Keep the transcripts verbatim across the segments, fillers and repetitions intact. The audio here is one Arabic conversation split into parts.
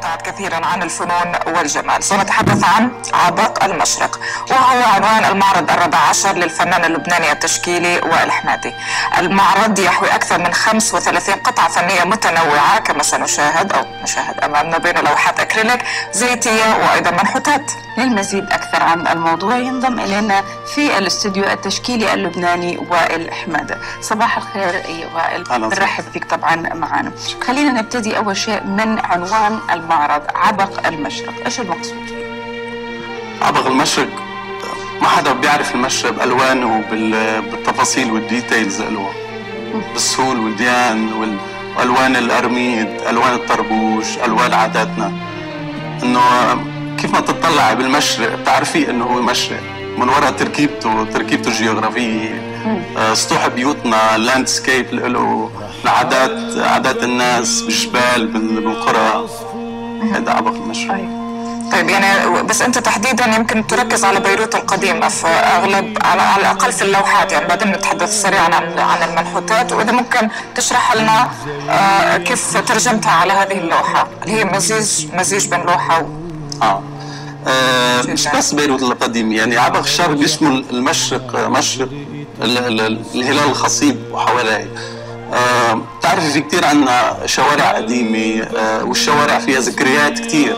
ابتعد كثيرا عن الفنون والجمال. سنتحدث عن عبق المشرق، وهو عنوان المعرض الرابع عشر للفنان اللبناني التشكيلي وائل حمادي. المعرض يحوي أكثر من خمسة وثلاثين قطعة فنية متنوعة كما سنشاهد أو نشاهد أمامنا، بين لوحات أكريليك زيتية وأيضا منحوتات. للمزيد أكثر عن الموضوع ينضم إلينا في الاستوديو التشكيلي اللبناني وائل حمادي. صباح الخير يا وائل، بنرحب فيك طبعا معنا. خلينا نبتدي أول شيء من عنوان المعرض عبق المشرق، إيش المقصود فيه؟ عبق المشرق ما حدا بيعرف المشرق بألوانه بالتفاصيل والديتيلز له، بالسهول والديان والألوان الأرميد، ألوان الطربوش، ألوان عاداتنا. إنه كيف ما تطلعي بالمشرق بتعرفي إنه هو مشرق من وراء تركيبته تركيبته الجغرافية، سطوح بيوتنا، اللاندسكيب له، العادات، عادات الناس بالجبال بالقرى. هذا عبق المشرق. طيب يعني بس انت تحديدا يمكن تركز على بيروت القديمه في اغلب على, على الاقل في اللوحات، يعني بعدين نتحدث سريعا عن عن المنحوتات، واذا ممكن تشرح لنا آه كيف ترجمتها على هذه اللوحه اللي هي مزيج مزيج بين لوحه و... اه, آه مش بس بيروت القديم، يعني عبق الشرق بيشمل المشرق، مشرق الهلال الخصيب وحواليه. آه بتعرفي في كثير عندنا شوارع قديمه، آه والشوارع فيها ذكريات كثير.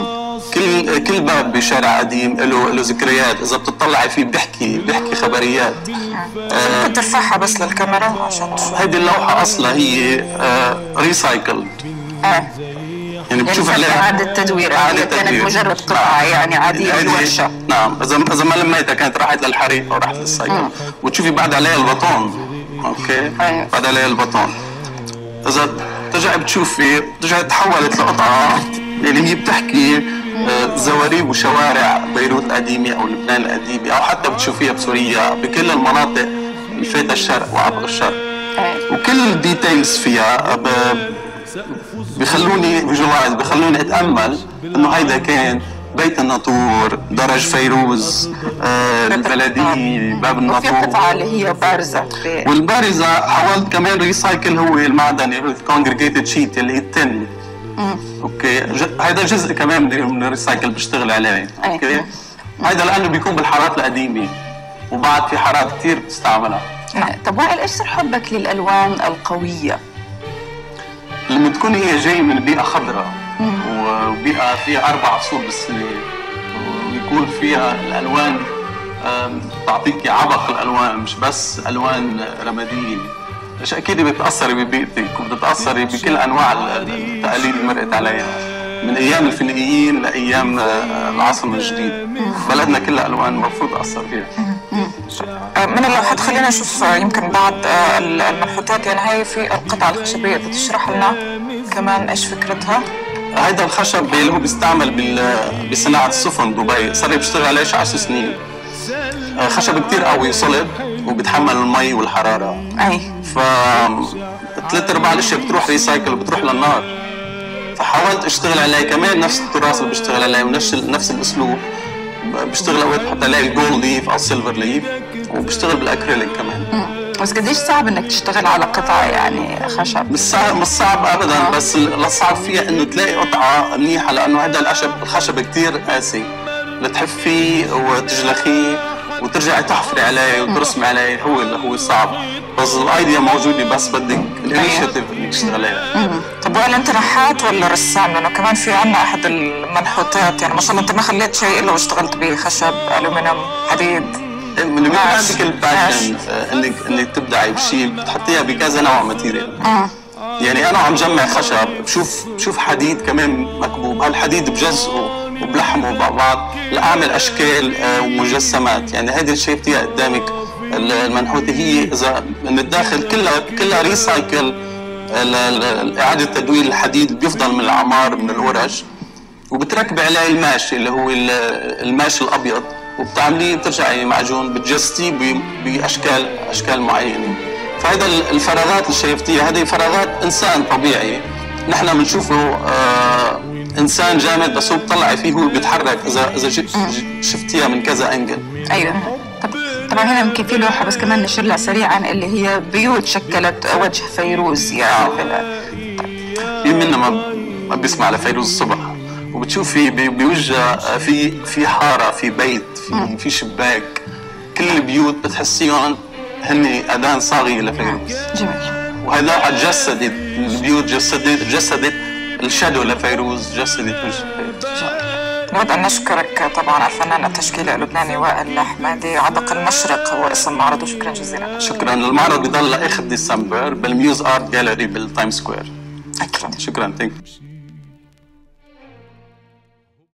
كل كل باب بشارع قديم له له ذكريات، اذا بتطلعي فيه بيحكي بيحكي خبريات. ممكن آه ترفعها بس للكاميرا عشان تشوف. هيدي اللوحه اصلا هي آه ريسايكلد. اه يعني بتشوف عليها اعاده تدوير، هي كانت مجرد قطعه يعني عاديه في ورشه. نعم، اذا اذا ما لميتها كانت راحت للحريق او راحت للسيارة، وتشوفي بعد عليها البطون. اوكي، أيوة. بعد عليها البطون. اذا بترجعي بتشوفي بترجعي تحولت لقطعه اللي هي بتحكي زواريب وشوارع بيروت القديمة أو لبنان القديمة، أو حتى بتشوفيها بسوريا بكل المناطق الفاتة الشرق وعبق الشرق. وكل الديتيلز فيها بخلوني فيجوالايز، بخلوني أتأمل إنه هيدا كان بيت الناطور، درج فيروز، آه البلدية، باب الناطور. وفي قطعة اللي هي بارزة. والبارزة حاولت كمان ريسايكل هو المعدني الكونجريجيتد شيت اللي هي التن. اوكي، هذا جزء كمان من الريسايكل بشتغل عليه. اوكي، هذا لانه بيكون بالحارات القديمه، وبعد في حارات كثير بتستعملها. طب وائل، ايش سر حبك للالوان القويه؟ لما تكون هي جاي من بيئه خضراء وبيئه فيها اربع عصور بالسنه، ويكون فيها الالوان تعطيكي عبق الالوان، مش بس الوان رماديه. مش اكيد بتاثري ببيئتك وبتتاثري بكل انواع التقاليد اللي مرقت عليها من ايام الفينيقيين لايام العصر الجديد. بلدنا كلها الوان المفروض اثر فيها. من اللوحات خلينا نشوف يمكن بعض المنحوتات، يعني هي في القطعه الخشبيه، اذا تشرح لنا كمان ايش فكرتها؟ هيدا الخشب اللي هو بيستعمل بصناعه السفن دبي، صار بيشتغل عليه عشر سنين. خشب كثير قوي صلب وبيتحمل المي والحراره. اي ف ثلاث ارباع الاشياء بتروح ريسايكل وبتروح للنار. فحاولت اشتغل عليه كمان نفس التراث اللي بشتغل عليه ونفس نفس الاسلوب. بشتغل اوقات بحط عليه الجولد ليف او السيلفر ليف، وبشتغل بالاكريليك كمان. امم بس قديش صعب انك تشتغل على قطعه يعني خشب؟ مش صعب مش صعب ابدا، آه. بس الصعب فيها انه تلاقي قطعه منيحه، لانه هذا الخشب الخشب كثير قاسي لتحفيه وتجلخيه وترجعي تحفري عليه وترسمي عليه. هو هو صعب، بس الايديا موجوده، بس بدك الانيشيتيف انك تشتغليها. طب وائل، انت نحات ولا رسام؟ لانه كمان في عندنا احد المنحوتات، يعني ما شاء الله انت ما خليت شيء الا واشتغلت به، خشب، الومنيوم، حديد. من اللي عندك الباشن انك انك تبدعي بشيء بتحطيها بكذا نوع ماتيريال. يعني انا عم جمع خشب، بشوف بشوف حديد كمان مكبوب، هالحديد بجزئه وبلحمه مع بعض لاعمل اشكال ومجسمات. يعني هيدي اللي شايفتيها قدامك المنحوته هي اذا من الداخل كلها كلها ريسايكل، اعاده تدوير الحديد اللي بيفضل من الاعمار من الورش، وبتركبي عليه الماش اللي هو الماش الابيض، وبتعمليه بترجعي معجون بتجستيه باشكال اشكال معينه. فهذا الفراغات اللي شايفتيها هذه فراغات انسان طبيعي، نحن بنشوفه آه انسان جامد، بس هو بتطلعي فيه هو بيتحرك اذا اذا شفتيها من كذا انجل. ايوه. طب طبعا هنا يمكن في لوحه بس كمان نشير لها سريعا، اللي هي بيوت شكلت وجه فيروز يعني. في منها ما ما بيسمع لفيروز الصبح. وبتشوفي بوجه في في حاره، في بيت، في في شباك، كل البيوت بتحسيهم هن اذان صاغيه لفيروز. جميل. وهذا جسدت البيوت، جسدت جسدت الشادو لفيروز، جسدت وجه فيروز. نود أن نشكرك طبعا الفنان التشكيلي اللبناني وائل الحمادي. عبق المشرق هو اسم معرض، وشكرا جزيلا. شكرا. المعرض بضل لاخر ديسمبر بالميوز ارت جاليري بالتايم سكوير. أكيد. شكرا. ثانك